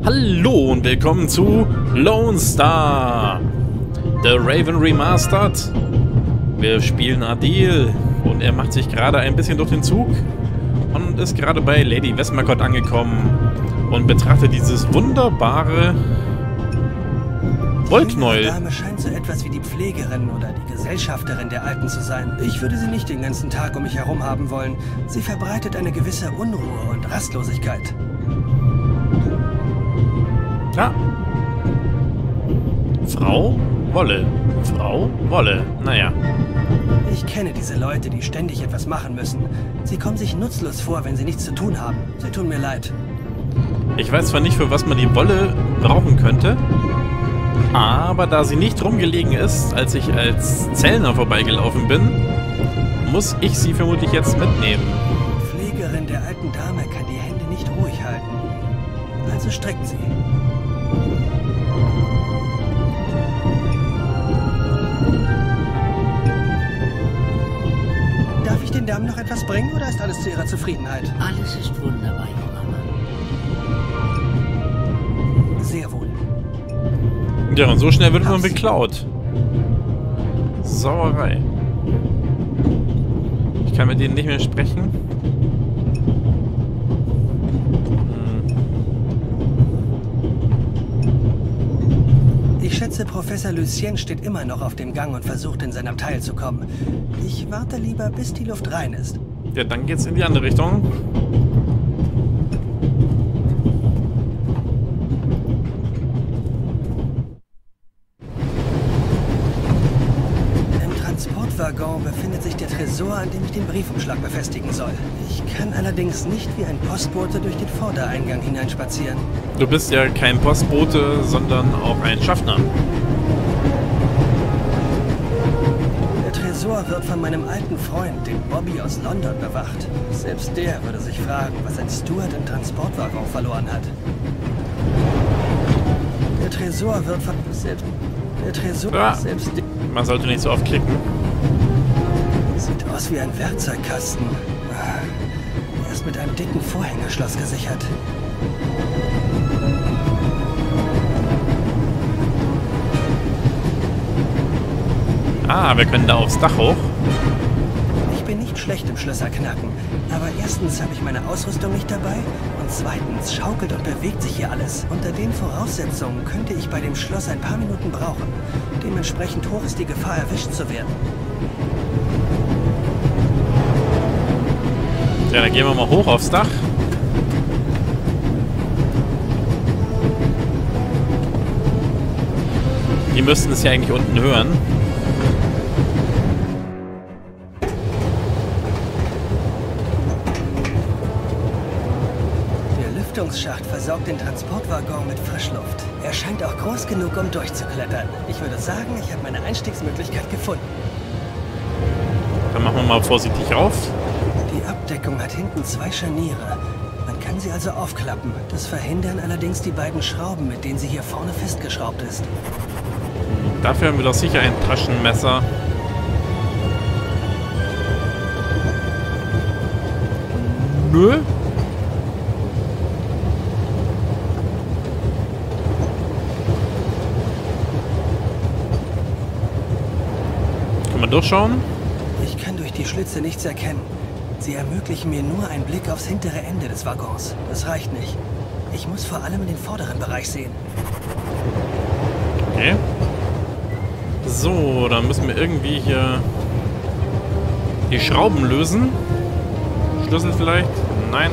Hallo und willkommen zu Lone Star, The Raven Remastered. Wir spielen Adil und er macht sich gerade ein bisschen durch den Zug und ist gerade bei Lady Westmacott angekommen und betrachtet dieses wunderbare Wollknäuel. Die Dame scheint so etwas wie die Pflegerin oder die Gesellschafterin der Alten zu sein. Ich würde sie nicht den ganzen Tag um mich herum haben wollen. Sie verbreitet eine gewisse Unruhe und Rastlosigkeit. Ja. Frau Wolle. Frau Wolle. Naja. Ich kenne diese Leute, die ständig etwas machen müssen. Sie kommen sich nutzlos vor, wenn sie nichts zu tun haben. Sie tun mir leid. Ich weiß zwar nicht, für was man die Wolle brauchen könnte, aber da sie nicht rumgelegen ist, als ich als Zellner vorbeigelaufen bin, muss ich sie vermutlich jetzt mitnehmen. Die Pflegerin der alten Dame kann die Hände nicht ruhig halten. Also streckt sie. Darf ich den Damen noch etwas bringen oder ist alles zu ihrer Zufriedenheit? Alles ist wunderbar, junger Mann. Sehr wohl. Ja, und so schnell wird man beklaut. Sauerei. Ich kann mit denen nicht mehr sprechen. Ich schätze, Professor Lucien steht immer noch auf dem Gang und versucht, in sein Abteil zu kommen. Ich warte lieber, bis die Luft rein ist. Ja, dann geht's in die andere Richtung. Im Transportwaggon befindet sich der Tresor, an dem ich den Briefumschlag befestigen soll. Ich kann allerdings nicht wie ein Postbote durch den Vordereingang hineinspazieren. Du bist ja kein Postbote, sondern auch ein Schaffner. Der Tresor wird von meinem alten Freund, dem Bobby aus London, bewacht. Selbst der würde sich fragen, was ein Steward im Transportwaggon verloren hat. Der Tresor wird von... Selbst... Man sollte nicht so oft klicken. Sieht aus wie ein Werkzeugkasten. Er ist mit einem dicken Vorhängerschloss gesichert. Ah, wir können da aufs Dach hoch. Ich bin nicht schlecht im Schlösser knacken, aber erstens habe ich meine Ausrüstung nicht dabei und zweitens schaukelt und bewegt sich hier alles. Unter den Voraussetzungen könnte ich bei dem Schloss ein paar Minuten brauchen. Dementsprechend hoch ist die Gefahr, erwischt zu werden. Ja, dann gehen wir mal hoch aufs Dach. Die müssten es ja eigentlich unten hören. Der Lüftungsschacht versorgt den Transportwaggon mit Frischluft. Er scheint auch groß genug, um durchzuklettern. Ich würde sagen, ich habe meine Einstiegsmöglichkeit gefunden. Dann machen wir mal vorsichtig auf. Die Abdeckung hat hinten 2 Scharniere. Man kann sie also aufklappen. Das verhindern allerdings die beiden Schrauben, mit denen sie hier vorne festgeschraubt ist. Dafür haben wir doch sicher ein Taschenmesser. Nö. Kann man durchschauen? Ich kann durch die Schlitze nichts erkennen. Sie ermöglichen mir nur einen Blick aufs hintere Ende des Waggons. Das reicht nicht. Ich muss vor allem in den vorderen Bereich sehen. Okay. So, dann müssen wir irgendwie hier die Schrauben lösen. Schlüssel vielleicht? Nein.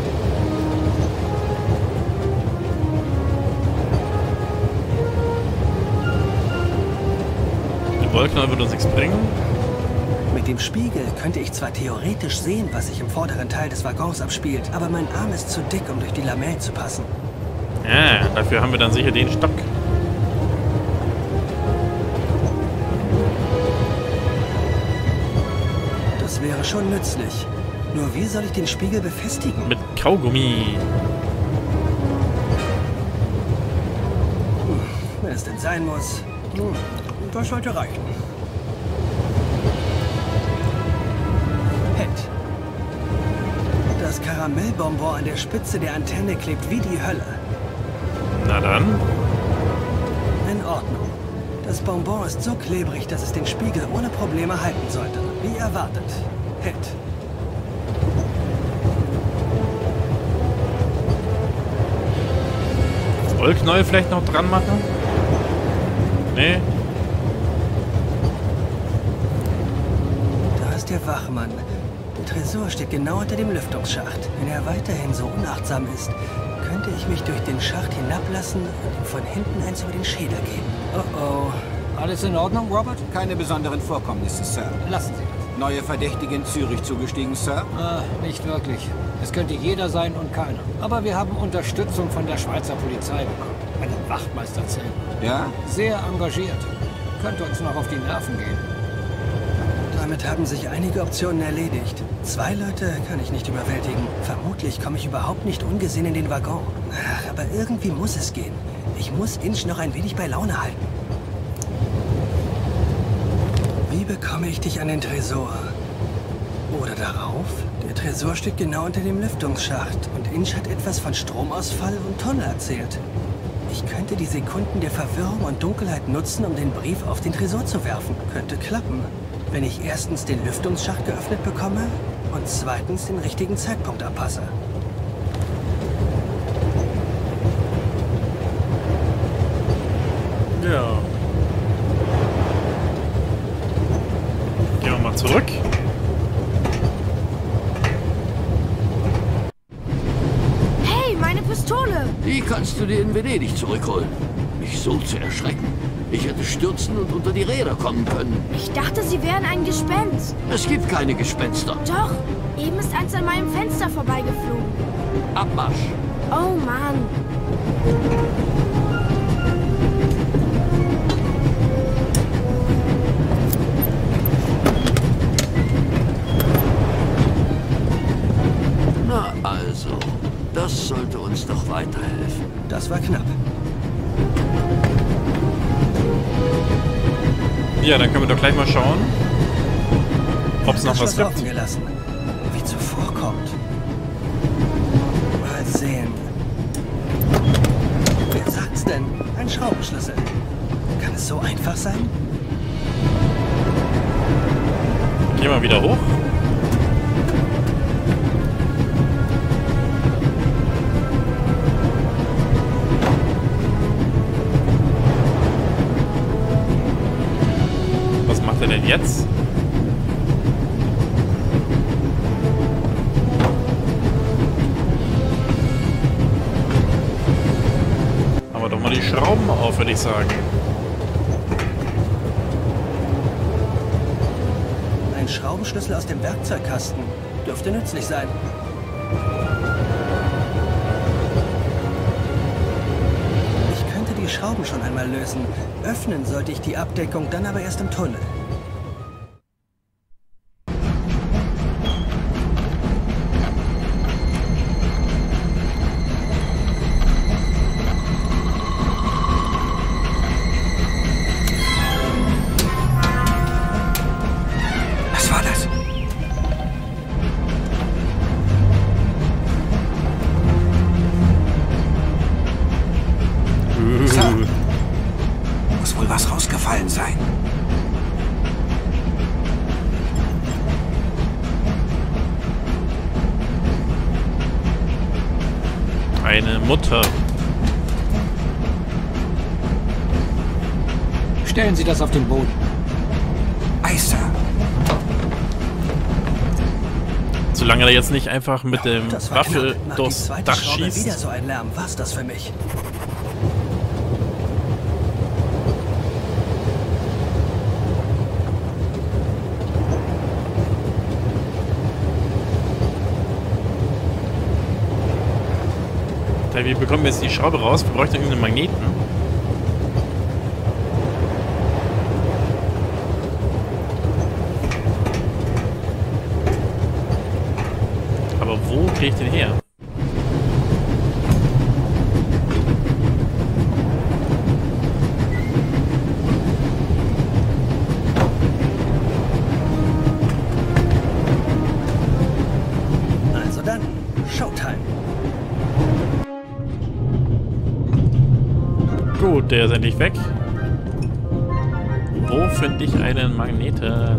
Der Wollknäuel wird uns nichts bringen. Mit dem Spiegel könnte ich zwar theoretisch sehen, was sich im vorderen Teil des Waggons abspielt, aber mein Arm ist zu dick, um durch die Lamellen zu passen. Ja, dafür haben wir dann sicher den Stock. Das wäre schon nützlich. Nur wie soll ich den Spiegel befestigen? Mit Kaugummi. Wenn es denn sein muss. Das sollte reichen. Hält. Das Karamellbonbon an der Spitze der Antenne klebt wie die Hölle. Na dann. In Ordnung. Das Bonbon ist so klebrig, dass es den Spiegel ohne Probleme halten sollte. Wie erwartet. Hit. Wollknäuel vielleicht noch dran machen? Nee. Da ist der Wachmann. Der Tresor steht genau unter dem Lüftungsschacht. Wenn er weiterhin so unachtsam ist, könnte ich mich durch den Schacht hinablassen und ihm von hinten eins über den Schädel geben. Oh oh. Alles in Ordnung, Robert? Keine besonderen Vorkommnisse, Sir. Lassen Sie das. Neue Verdächtige in Zürich zugestiegen, Sir? Nicht wirklich. Es könnte jeder sein und keiner. Aber wir haben Unterstützung von der Schweizer Polizei bekommen. Einen Wachtmeister Zell. Ja? Sehr engagiert. Könnte uns noch auf die Nerven gehen. Damit haben sich einige Optionen erledigt. 2 Leute kann ich nicht überwältigen. Vermutlich komme ich überhaupt nicht ungesehen in den Waggon. Ach, aber irgendwie muss es gehen. Ich muss Inch noch ein wenig bei Laune halten. Wie bekomme ich dich an den Tresor? Oder darauf? Der Tresor steht genau unter dem Lüftungsschacht und Inch hat etwas von Stromausfall und Tunnel erzählt. Ich könnte die Sekunden der Verwirrung und Dunkelheit nutzen, um den Brief auf den Tresor zu werfen. Könnte klappen. Wenn ich erstens den Lüftungsschacht geöffnet bekomme und zweitens den richtigen Zeitpunkt abpasse. Ja. Gehen wir mal zurück. Hey, meine Pistole! Die kannst du dir in Venedig zurückholen. Mich so zu erschrecken. Ich hätte stürzen und unter die Räder kommen können. Ich dachte, sie wären ein Gespenst. Es gibt keine Gespenster. Doch, eben ist eins an meinem Fenster vorbeigeflogen. Abmarsch. Oh Mann. Na also, das sollte uns doch weiterhelfen. Das war knapp. Ja, dann können wir doch gleich mal schauen, ob es noch Das was Schloss gibt. offen gelassen. Wie zuvorkommt. Mal sehen. Wer sagt's denn? Ein Schraubenschlüssel. Kann es so einfach sein? Gehen wir wieder hoch. Was macht er denn jetzt? Haben wir doch mal die Schrauben auf, würde ich sagen. Ein Schraubenschlüssel aus dem Werkzeugkasten. Dürfte nützlich sein. Ich könnte die Schrauben schon einmal lösen. Öffnen sollte ich die Abdeckung dann aber erst im Tunnel. Was war das? Sir, muss wohl was rausgefallen sein. Eine Mutter. Stellen Sie das auf den Boden. Ei, Sir. Solange er jetzt nicht einfach mit dem Das war Waffe knapp. Macht die durchs zweite Dach Schraube schießt. wieder so ein Lärm. War's das für mich? Wie bekommen wir jetzt die Schraube raus? Wir bräuchten irgendeinen Magneten. Aber wo kriege ich den her? Also dann, Showtime. Gut, der ist endlich weg. Wo finde ich einen Magneten?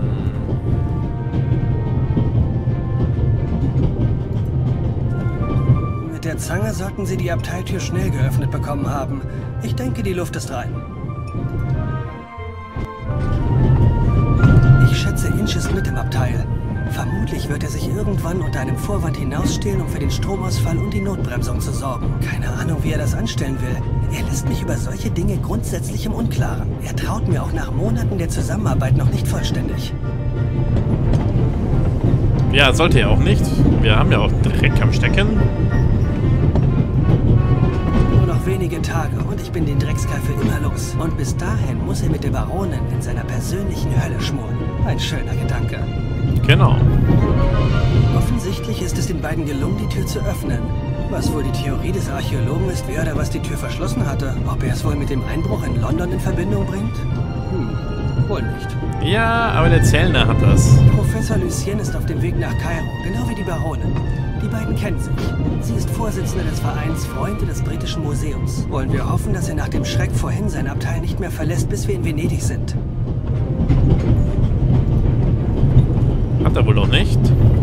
Mit der Zange sollten Sie die Abteiltür schnell geöffnet bekommen haben. Ich denke, die Luft ist rein. Ich schätze, Inch ist mit im Abteil. Vermutlich wird er sich irgendwann unter einem Vorwand hinausstehlen, um für den Stromausfall und die Notbremsung zu sorgen. Keine Ahnung, wie er das anstellen will. Er lässt mich über solche Dinge grundsätzlich im Unklaren. Er traut mir auch nach Monaten der Zusammenarbeit noch nicht vollständig. Ja, sollte er auch nicht. Wir haben ja auch Dreck am Stecken. Nur noch wenige Tage und ich bin den Dreckskerl für immer los. Und bis dahin muss er mit der Baronin in seiner persönlichen Hölle schmoren. Ein schöner Gedanke. Genau. Offensichtlich ist es den beiden gelungen, die Tür zu öffnen. Was wohl die Theorie des Archäologen ist, wer oder was die Tür verschlossen hatte. Ob er es wohl mit dem Einbruch in London in Verbindung bringt? Wohl nicht. Ja, aber der Zellner hat das. Professor Lucien ist auf dem Weg nach Kairo, genau wie die Baronin. Die beiden kennen sich. Sie ist Vorsitzende des Vereins Freunde des Britischen Museums. Wollen wir hoffen, dass er nach dem Schreck vorhin sein Abteil nicht mehr verlässt, bis wir in Venedig sind. Hat er wohl noch nicht.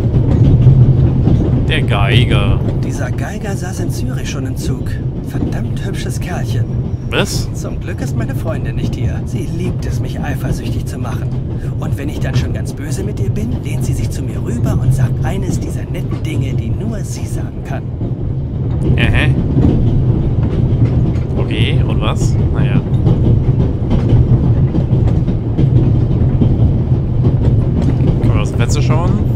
Der Geiger. Dieser Geiger saß in Zürich schon im Zug. Verdammt hübsches Kerlchen. Was? Zum Glück ist meine Freundin nicht hier. Sie liebt es, mich eifersüchtig zu machen. Und wenn ich dann schon ganz böse mit ihr bin, lehnt sie sich zu mir rüber und sagt eines dieser netten Dinge, die nur sie sagen kann. Okay, und was? Naja. Können wir aus dem Fenster schauen?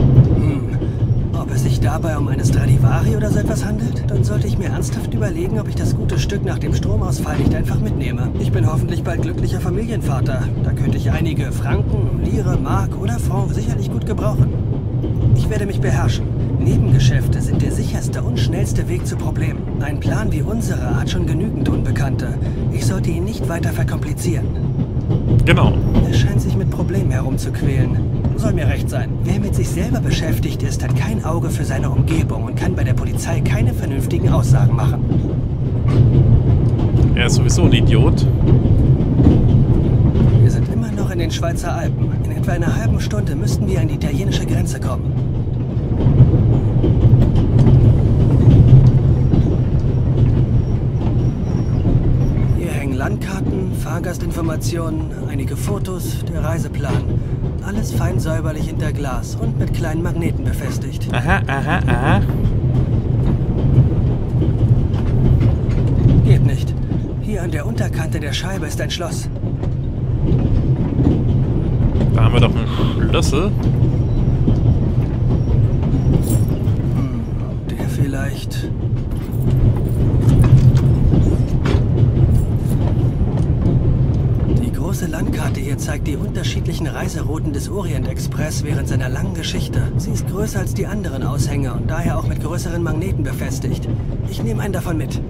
Ob es sich dabei um eine Stradivari oder so etwas handelt, dann sollte ich mir ernsthaft überlegen, ob ich das gute Stück nach dem Stromausfall nicht einfach mitnehme. Ich bin hoffentlich bald glücklicher Familienvater. Da könnte ich einige Franken, Lire, Mark oder Franc sicherlich gut gebrauchen. Ich werde mich beherrschen. Nebengeschäfte sind der sicherste und schnellste Weg zu Problemen. Ein Plan wie unserer hat schon genügend Unbekannte. Ich sollte ihn nicht weiter verkomplizieren. Genau. Er scheint sich mit Problemen herumzuquälen. Soll mir recht sein. Wer mit sich selber beschäftigt ist, hat kein Auge für seine Umgebung und kann bei der Polizei keine vernünftigen Aussagen machen. Er ist sowieso ein Idiot. Wir sind immer noch in den Schweizer Alpen. In etwa einer halben Stunde müssten wir an die italienische Grenze kommen. Hier hängen Landkarten, Fahrgastinformationen, einige Fotos, der Reiseplan. Alles fein säuberlich hinter Glas und mit kleinen Magneten befestigt. Aha. Geht nicht. Hier an der Unterkante der Scheibe ist ein Schloss. Da haben wir doch einen Schlüssel. Der vielleicht... Die große Landkarte hier zeigt die unterschiedlichen Reiserouten des Orient-Express während seiner langen Geschichte. Sie ist größer als die anderen Aushänge und daher auch mit größeren Magneten befestigt. Ich nehme einen davon mit.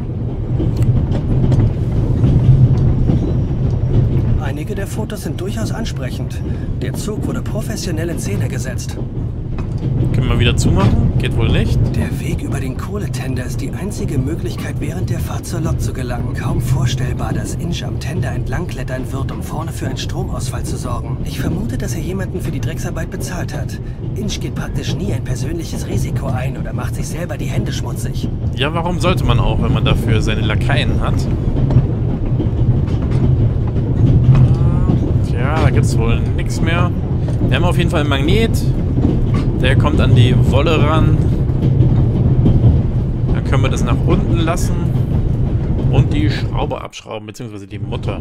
Einige der Fotos sind durchaus ansprechend. Der Zug wurde professionell in Szene gesetzt. Können wir wieder zumachen? Geht wohl nicht. Der Weg über den Kohletender ist die einzige Möglichkeit, während der Fahrt zur Lok zu gelangen. Kaum vorstellbar, dass Inch am Tender entlangklettern wird, um vorne für einen Stromausfall zu sorgen. Ich vermute, dass er jemanden für die Drecksarbeit bezahlt hat. Inch geht praktisch nie ein persönliches Risiko ein oder macht sich selber die Hände schmutzig. Ja, warum sollte man auch, wenn man dafür seine Lakaien hat? Tja, da gibt's wohl nichts mehr. Wir haben auf jeden Fall einen Magnet. Der kommt an die Wolle ran. Dann können wir das nach unten lassen und die Schraube abschrauben, beziehungsweise die Mutter.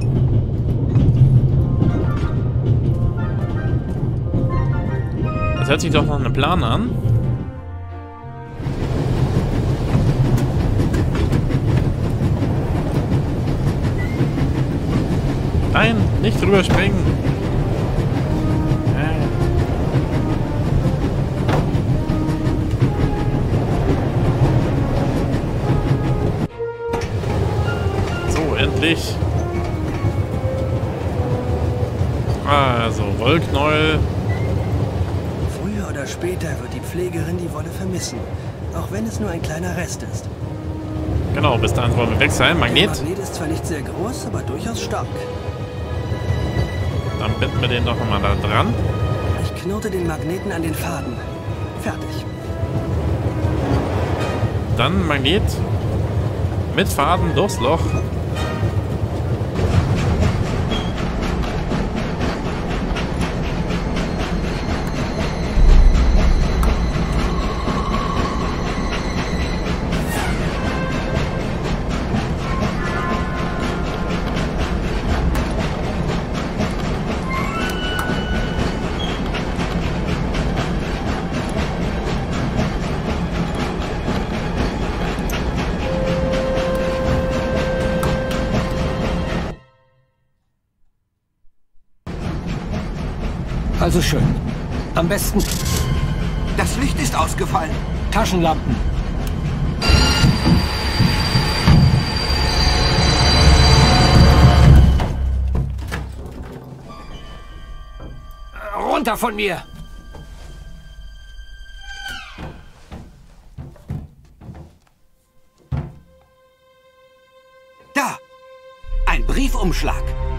Das hört sich doch nach einem Plan an. Nein, nicht drüber springen. Endlich. Also, Wollknäuel. Früher oder später wird die Pflegerin die Wolle vermissen, auch wenn es nur ein kleiner Rest ist. Genau, bis dahin wollen wir weg sein. Magnet. Der Magnet ist zwar nicht sehr groß, aber durchaus stark. Dann binden wir den doch nochmal da dran. Ich knote den Magneten an den Faden. Fertig. Dann Magnet mit Faden durchs Loch. Also schön. Am besten Das Licht ist ausgefallen. Taschenlampen. Runter von mir! Da! Ein Briefumschlag.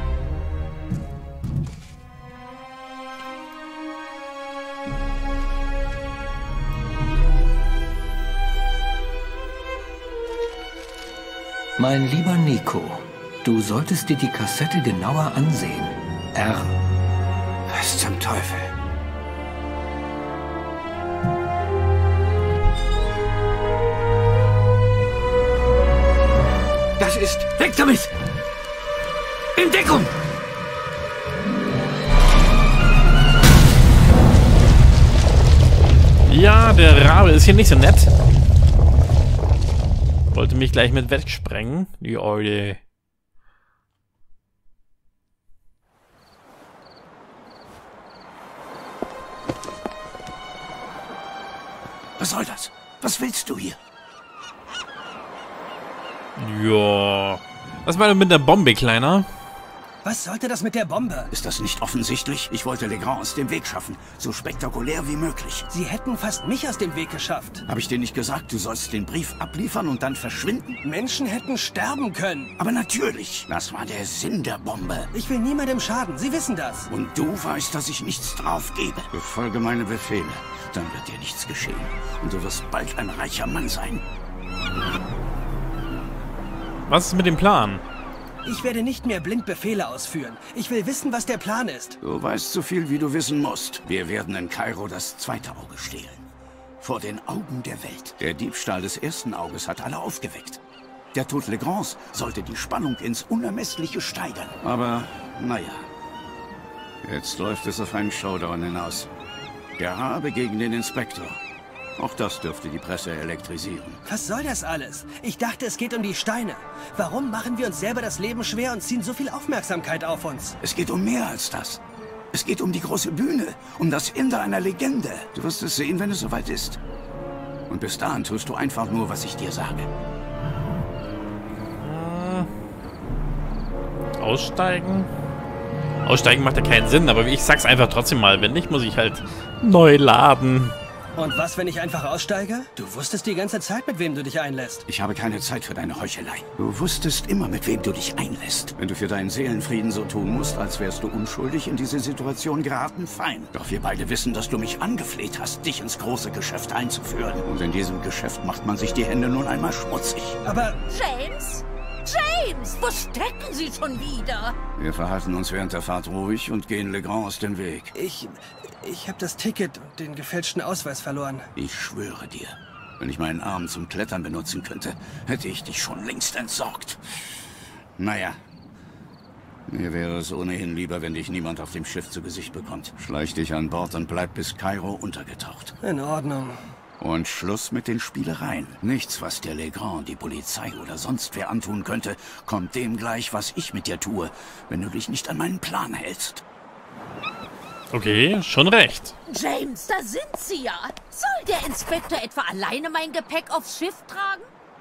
Mein lieber Nico, du solltest dir die Kassette genauer ansehen. R. Was zum Teufel? Das ist... Weg damit! In Deckung! Ja, der Rabe ist hier nicht so nett. Wollte mich gleich mit wegsprengen, die Eule. Was soll das? Was willst du hier? Ja. Was war denn mit der Bombe, Kleiner? Was sollte das mit der Bombe? Ist das nicht offensichtlich? Ich wollte Legrand aus dem Weg schaffen. So spektakulär wie möglich. Sie hätten fast mich aus dem Weg geschafft. Habe ich dir nicht gesagt, du sollst den Brief abliefern und dann verschwinden? Menschen hätten sterben können. Aber natürlich, das war der Sinn der Bombe. Ich will niemandem schaden, Sie wissen das. Und du weißt, dass ich nichts drauf gebe. Befolge meine Befehle, dann wird dir nichts geschehen. Und du wirst bald ein reicher Mann sein. Was ist mit dem Plan? Ich werde nicht mehr blind Befehle ausführen. Ich will wissen, was der Plan ist. Du weißt so viel, wie du wissen musst. Wir werden in Kairo das zweite Auge stehlen. Vor den Augen der Welt. Der Diebstahl des ersten Auges hat alle aufgeweckt. Der Tod Legrands sollte die Spannung ins Unermessliche steigern. Aber, naja. Jetzt läuft es auf einen Showdown hinaus. Der Rabe gegen den Inspektor. Auch das dürfte die Presse elektrisieren. Was soll das alles? Ich dachte, es geht um die Steine. Warum machen wir uns selber das Leben schwer und ziehen so viel Aufmerksamkeit auf uns? Es geht um mehr als das. Es geht um die große Bühne, um das Ende einer Legende. Du wirst es sehen, wenn es soweit ist. Und bis dahin tust du einfach nur, was ich dir sage. Aussteigen? Aussteigen macht ja keinen Sinn, aber ich sag's einfach trotzdem mal. Wenn nicht, muss ich halt neu laden. Und was, wenn ich einfach aussteige? Du wusstest die ganze Zeit, mit wem du dich einlässt. Ich habe keine Zeit für deine Heuchelei. Du wusstest immer, mit wem du dich einlässt. Wenn du für deinen Seelenfrieden so tun musst, als wärst du unschuldig in diese Situation geraten, fein. Doch wir beide wissen, dass du mich angefleht hast, dich ins große Geschäft einzuführen. Und in diesem Geschäft macht man sich die Hände nun einmal schmutzig. Aber James? James, wo stecken Sie schon wieder? Wir verhalten uns während der Fahrt ruhig und gehen Legrand aus dem Weg. ich habe das Ticket und den gefälschten Ausweis verloren. Ich schwöre dir, wenn ich meinen Arm zum Klettern benutzen könnte, hätte ich dich schon längst entsorgt. Naja, mir wäre es ohnehin lieber, wenn dich niemand auf dem Schiff zu Gesicht bekommt. Schleich dich an Bord und bleib bis Kairo untergetaucht. In Ordnung. Und Schluss mit den Spielereien. Nichts, was der Legrand, die Polizei oder sonst wer antun könnte, kommt dem gleich, was ich mit dir tue, wenn du dich nicht an meinen Plan hältst. Okay, schon recht. James, da sind Sie ja. Soll der Inspektor etwa alleine mein Gepäck aufs Schiff tragen?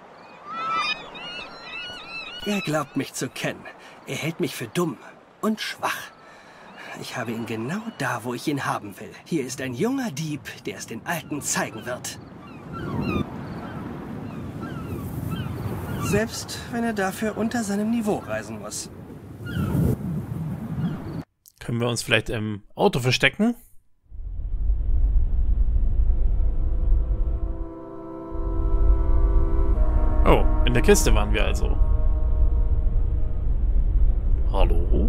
Er glaubt mich zu kennen. Er hält mich für dumm und schwach. Ich habe ihn genau da, wo ich ihn haben will. Hier ist ein junger Dieb, der es den Alten zeigen wird. Selbst wenn er dafür unter seinem Niveau reisen muss. Können wir uns vielleicht im Auto verstecken? Oh, in der Kiste waren wir also. Hallo?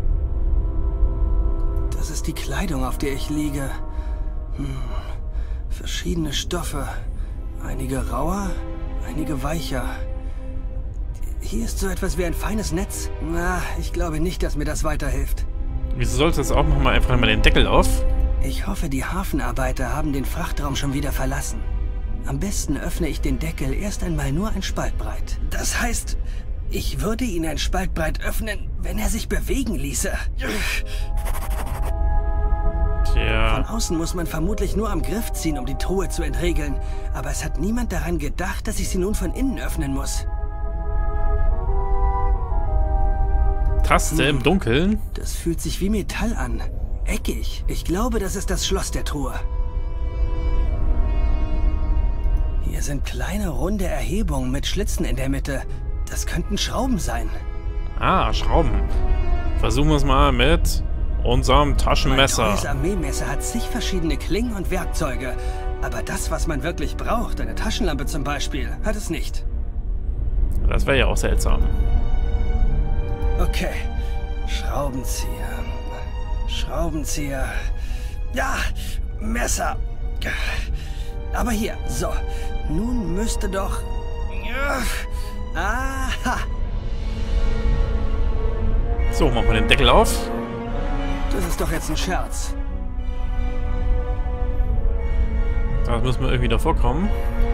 Das ist die Kleidung, auf der ich liege. Verschiedene Stoffe. Einige rauer, einige weicher. Hier ist so etwas wie ein feines Netz. Na, ich glaube nicht, dass mir das weiterhilft. Wieso sollte es auch nochmal einfach mal den Deckel auf? Ich hoffe, die Hafenarbeiter haben den Frachtraum schon wieder verlassen. Am besten öffne ich den Deckel erst einmal nur ein Spalt breit. Das heißt, ich würde ihn ein Spalt breit öffnen, wenn er sich bewegen ließe. Tja. Von außen muss man vermutlich nur am Griff ziehen, um die Truhe zu entriegeln. Aber es hat niemand daran gedacht, dass ich sie nun von innen öffnen muss. Taste im Dunkeln? Das fühlt sich wie Metall an. Eckig. Ich glaube, das ist das Schloss der Truhe. Hier sind kleine, runde Erhebungen mit Schlitzen in der Mitte. Das könnten Schrauben sein. Ah, Schrauben. Versuchen wir es mal mit unserem Mein Taschenmesser. teures Armeemesser hat zig verschiedene Klingen und Werkzeuge. Aber das, was man wirklich braucht, eine Taschenlampe zum Beispiel, hat es nicht. Das wäre ja auch seltsam. Okay. Schraubenzieher. Schraubenzieher. Ja, Messer. Aber hier, so. Nun müsste doch... Aha. So, machen wir den Deckel auf. Das ist doch jetzt ein Scherz. Da müssen wir irgendwie davor kommen.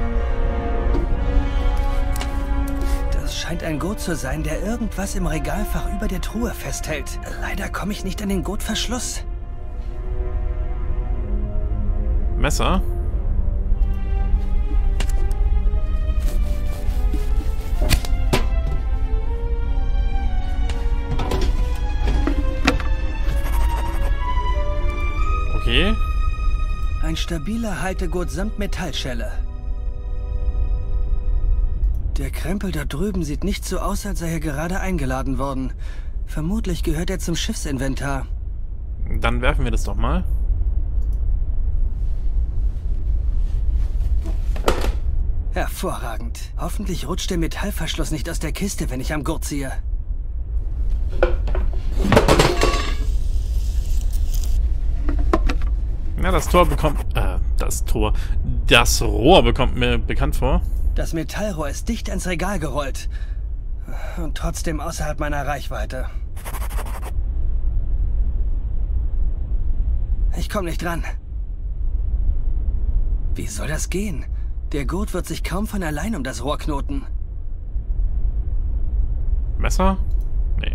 Das scheint ein Gurt zu sein, der irgendwas im Regalfach über der Truhe festhält. Leider komme ich nicht an den Gurtverschluss. Messer. Okay. Ein stabiler Haltegurt samt Metallschelle. Der Krempel da drüben sieht nicht so aus, als sei er gerade eingeladen worden. Vermutlich gehört er zum Schiffsinventar. Dann werfen wir das doch mal. Hervorragend. Hoffentlich rutscht der Metallverschluss nicht aus der Kiste, wenn ich am Gurt ziehe. Ja, das Tor bekommt... Das Rohr bekommt mir bekannt vor. Das Metallrohr ist dicht ans Regal gerollt. Und trotzdem außerhalb meiner Reichweite. Ich komme nicht ran. Wie soll das gehen? Der Gurt wird sich kaum von allein um das Rohr knoten. Messer? Nee.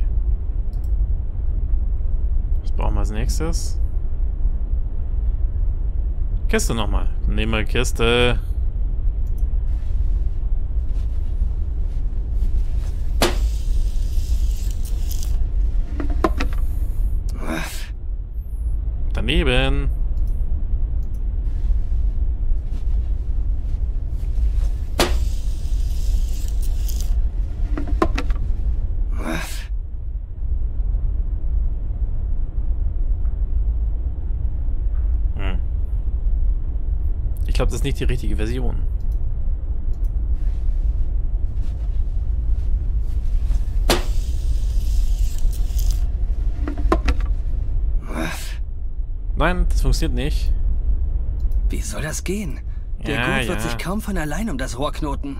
Was brauchen wir als nächstes? Kiste nochmal. Nehmen wir Kiste. Daneben. Ich glaube, das ist nicht die richtige Version. Nein, das funktioniert nicht. Wie soll das gehen? Der Gurt wird sich kaum von allein um das Rohr knoten.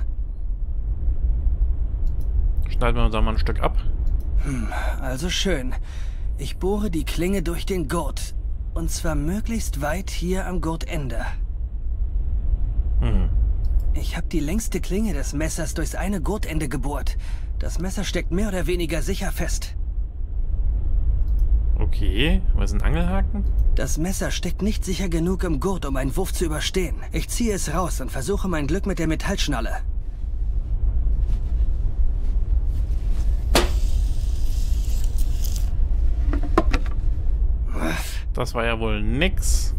Schneiden wir uns auch mal ein Stück ab. Also schön. Ich bohre die Klinge durch den Gurt. Und zwar möglichst weit hier am Gurtende. Ich habe die längste Klinge des Messers durchs eine Gurtende gebohrt. Das Messer steckt mehr oder weniger sicher fest. Okay, was ist ein Angelhaken? Das Messer steckt nicht sicher genug im Gurt, um einen Wurf zu überstehen. Ich ziehe es raus und versuche mein Glück mit der Metallschnalle. Das war ja wohl nix.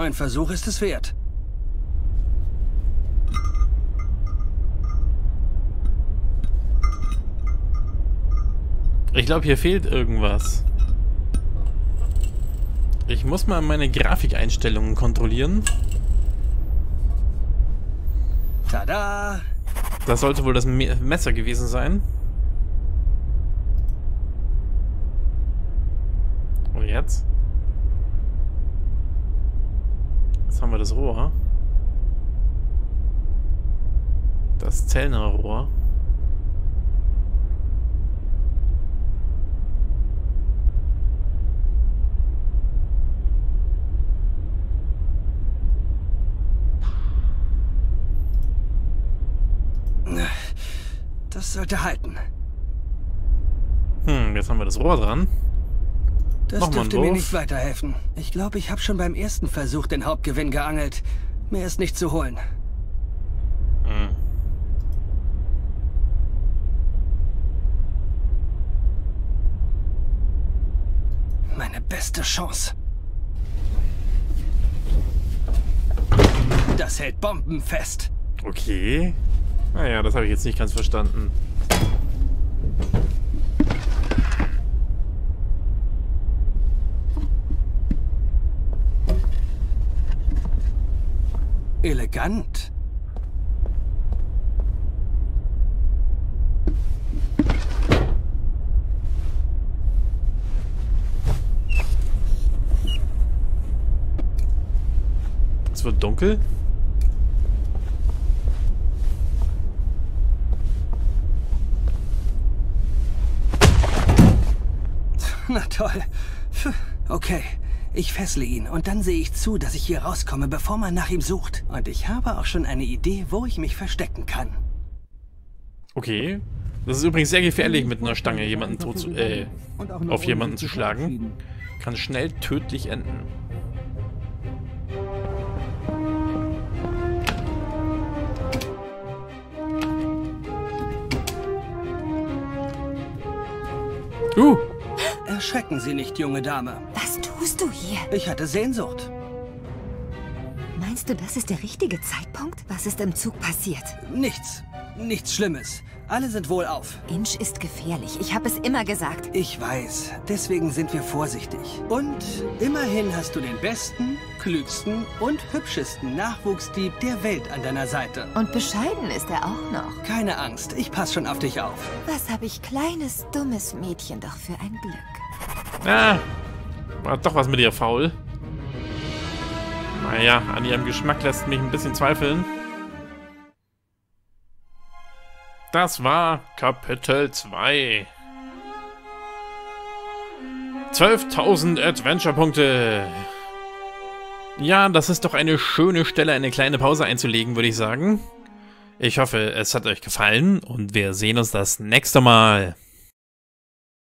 Ein Versuch ist es wert. Ich glaube, hier fehlt irgendwas. Ich muss mal meine Grafikeinstellungen kontrollieren. Tada! Das sollte wohl das Messer gewesen sein. Und jetzt? Jetzt haben wir das Rohr. Das Zellnerrohr. Das sollte halten. Jetzt haben wir das Rohr dran. Das dürfte mir nicht weiterhelfen. Ich glaube, ich habe schon beim ersten Versuch den Hauptgewinn geangelt. Mehr ist nicht zu holen. Meine beste Chance. Das hält bombenfest. Okay. Naja, das habe ich jetzt nicht ganz verstanden. Elegant. Es wird dunkel. Na toll. Okay, ich fessle ihn und dann sehe ich zu, dass ich hier rauskomme, bevor man nach ihm sucht. Und ich habe auch schon eine Idee, wo ich mich verstecken kann. Okay. Das ist übrigens sehr gefährlich, mit einer Stange jemanden auf jemanden zu schlagen. Kann schnell tödlich enden. Erschrecken Sie nicht, junge Dame. Was tust du hier? Ich hatte Sehnsucht. Meinst du, das ist der richtige Zeitpunkt? Was ist im Zug passiert? Nichts. Nichts Schlimmes. Alle sind wohlauf. Inch ist gefährlich. Ich habe es immer gesagt. Ich weiß. Deswegen sind wir vorsichtig. Und immerhin hast du den besten, klügsten und hübschesten Nachwuchsdieb der Welt an deiner Seite. Und bescheiden ist er auch noch. Keine Angst, ich passe schon auf dich auf. Was habe ich kleines, dummes Mädchen doch für ein Glück. Ah, war doch was mit ihr faul. Naja, an ihrem Geschmack lässt mich ein bisschen zweifeln. Das war Kapitel 2. 12.000 Adventure-Punkte. Ja, das ist doch eine schöne Stelle, eine kleine Pause einzulegen, würde ich sagen. Ich hoffe, es hat euch gefallen und wir sehen uns das nächste Mal.